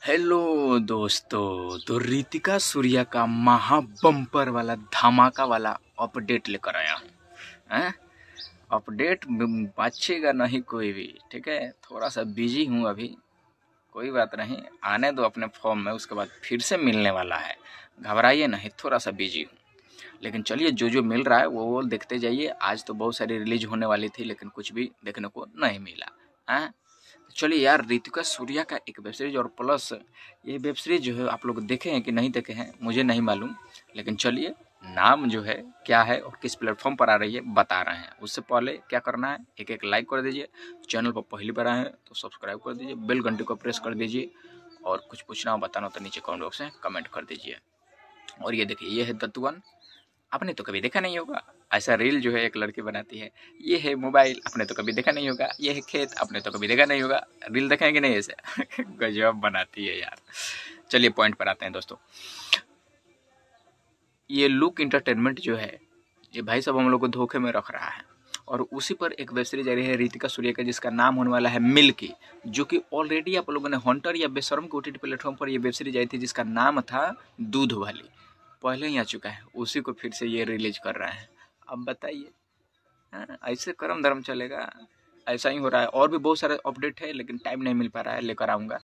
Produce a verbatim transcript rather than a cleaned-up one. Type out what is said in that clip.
Hello दोस्तों, तो रितिका सूर्या का महा बम्पर वाला धमाका वाला अपडेट लेकर आया हूँ। हैं? अपडेट बचेगा नहीं कोई भी, ठीक है। थोड़ा सा बिजी हूँ अभी, कोई बात नहीं, आने दो अपने फॉर्म में, उसके बाद फिर से मिलने वाला है। घबराइए नहीं, थोड़ा सा बिजी हूँ। लेकिन चलिए, जो जो मिल रहा है वो वो देखते जाइए। आज तो बहुत सारी रिलीज होने वाली थी, लेकिन कुछ भी देखने को नहीं मिला। हैं? चलिए यार, रितिका सूर्या का एक वेब सीरीज, और प्लस ये वेब सीरीज जो है आप लोग देखे हैं कि नहीं देखे हैं मुझे नहीं मालूम, लेकिन चलिए, नाम जो है क्या है और किस प्लेटफॉर्म पर आ रही है बता रहे हैं। उससे पहले क्या करना है, एक एक लाइक कर दीजिए, चैनल पर पहली बार आए हैं तो सब्सक्राइब कर दीजिए, बेल घंटे को प्रेस कर दीजिए, और कुछ पूछना हो बताना हो तो नीचे कमेंट बॉक्स में कमेंट कर दीजिए। और ये देखिए, ये है दत्तुवन। आपने तो कभी देखा नहीं होगा, ऐसा रील जो है एक लड़की बनाती है। ये है मोबाइल, आपने तो कभी देखा नहीं होगा। ये है खेत, आपने तो कभी देखा नहीं होगा। रील देखें कि नहीं ऐसे गजब बनाती है यार। चलिए पॉइंट पर आते हैं दोस्तों। ये लुक इंटरटेनमेंट जो है, ये भाई साहब हम लोग को धोखे में रख रहा है, और उसी पर एक वेब सीरीज आ रही है रितिका सूर्या का, जिसका नाम होने वाला है मिल्की, जो कि ऑलरेडी आप लोगों ने हंटर या बेशरम के ओटीटी प्लेटफॉर्म पर ये वेब सीरीज आई थी, जिसका नाम था दूध वाली। पहले ही आ चुका है, उसी को फिर से ये रिलीज कर रहे हैं। अब बताइए, हाँ, ऐसे कर्म धर्म चलेगा? ऐसा ही हो रहा है। और भी बहुत सारे अपडेट है, लेकिन टाइम नहीं मिल पा रहा है, लेकर आऊँगा।